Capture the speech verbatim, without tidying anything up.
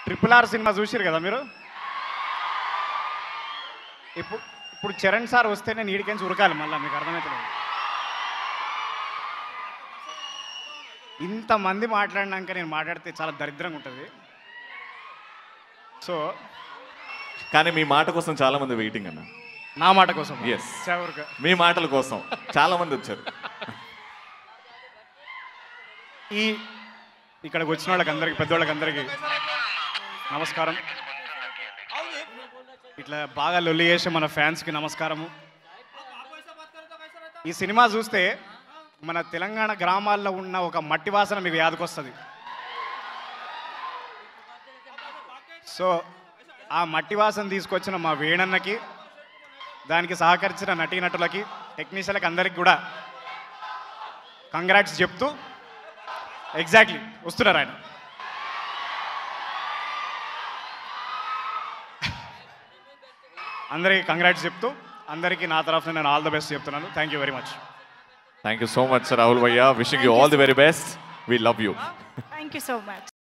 Triple R cinema చూసిరు కదా మీరు. ఇప్పుడు ఇప్పుడు చరణ్ సార్ వస్తే నేను ఈడికెంచి ఉరకాలి మళ్ళీ, మీకు అర్థమవుతుంది. ఇంతమంది మాట్లాడినాక నేను మాట్లాడితే చాలా దరిద్రంగా ఉంటుంది. సో కానీ మీ మాట కోసం చాలా మంది వెయిటింగ్ అన్న. నా మాట కోసం, ఎస్, మీ మాటల కోసం చాలా మంది వచ్చారు. ఈ ఇక్కడికి వచ్చిన వాళ్ళకి అందరికి, పెద్దవాళ్ళకి అందరికీ నమస్కారం. ఇట్లా బాగా లొల్లి చేసే మన ఫ్యాన్స్కి నమస్కారము. ఈ సినిమా చూస్తే మన తెలంగాణ గ్రామాల్లో ఉన్న ఒక మట్టి వాసన మీకు యాదకొస్తుంది. సో ఆ మట్టి వాసన తీసుకొచ్చిన మా వేణన్నకి, దానికి సహకరించిన నటీనటులకి, టెక్నీషియన్లకి అందరికి కూడా కంగ్రాట్స్ చెప్తూ, ఎగ్జాక్ట్లీ వస్తున్నారు ఆయన. అందరికీ కంగ్రాట్స్ చెప్తూ, అందరికీ నా తరఫున నేను ఆల్ ద బెస్ట్ చెప్తున్నాను. Thank you very much. Thank you so much Rahul భయ్యా. Wishing you all the very best. We love you. Thank you so much.